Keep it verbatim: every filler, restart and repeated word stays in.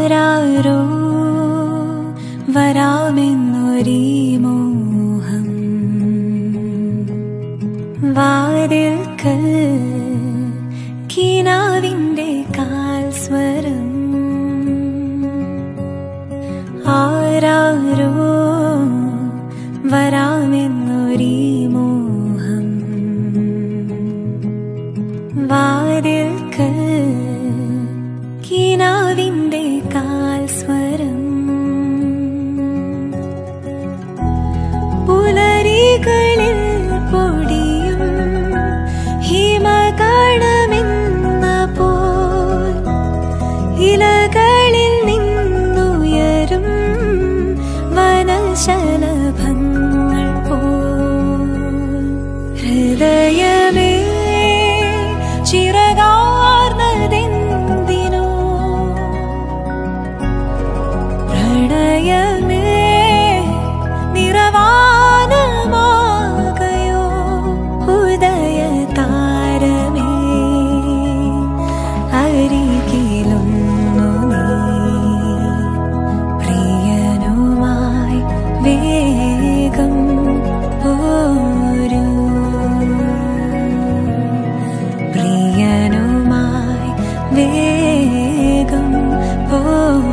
ആരാരോ വരാമെന്നൊരീ മോഹം വാതിൽക്കൽ കിനാവിന്റെ കാൽ സ്വരം ആരാരോ വരാമെന്നൊരീ മോഹം വാതിൽക്കൽ കിനാവിന്റെ കാൽ സ്വരം പുലരികളിൽ പൊടിയും ഹിമകണമെന്ന പോൽ ഇലകളിൽ നിന്നുയരും വനശലഭങ്ങൾ പോൽ ഹൃദയമേ ചിറകാർന്നതെന്തിനോ പ്രണയമേ നിറവാനമാകയോ ഉദയതാരമേ അരികിലൊന്നു നീ പ്രിയനുമായി വേഗം പോരൂ പ്രിയനുമായി വേഗം പോരൂ